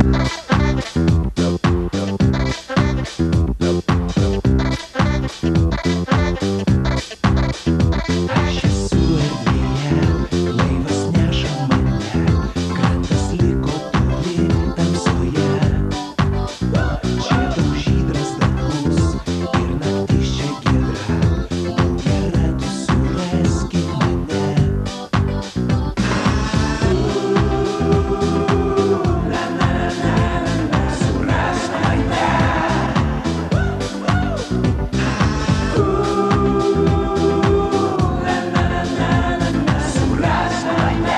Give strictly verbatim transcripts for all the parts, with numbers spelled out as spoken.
Aš esu erdvėje, laivas neša mane, Krantas liko toli, tamsoje. Čia daug žydras, dangus ir naktis čia giedra. Būk gera, tu suraski mane. La la la la la, surask mane. La la la la la la, surask mane.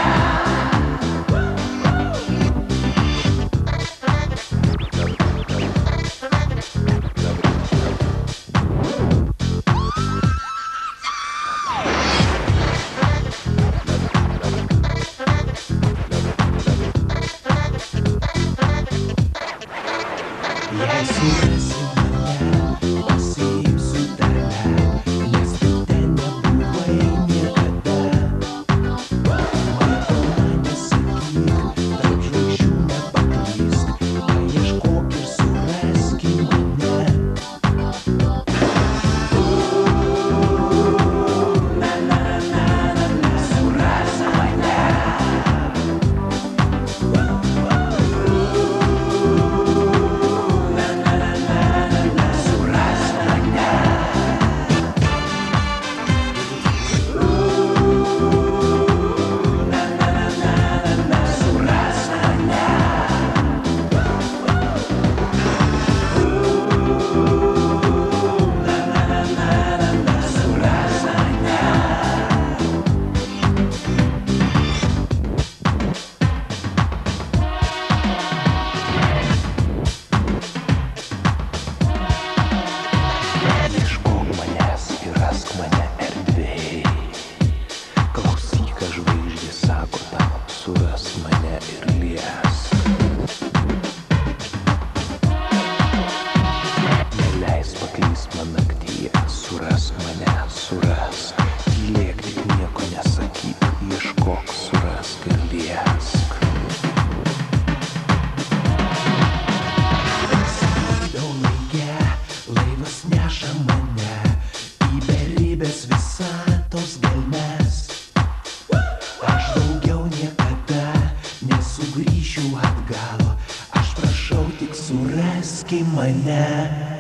Jei surasi mane, pasiimsiu tave, nes tu ten nebuvai niekada. Mato mane sakyk, tarp žvaigždžių nepaklysk, paieškok ir suraski mane. La la la la la, surask mane. La la la la la la, surask mane. La la la la la la, surask mane. La la la la la la, surask mane. Ieškok manęs ir rask mane erdvėje. Klausyk, ką žvaigždės sako tau, surask mane ir liesk. Neleis paklyst man naktyje, surask mane, surask. Tylėk, tik nieko nesakyk, ieškok, surask ir liesk. Skrydau laike, laivas neša mane į beribės visatos gelmes. Aš daugiau niekada nesugrįšiu atgal, aš prašau tik suraski mane.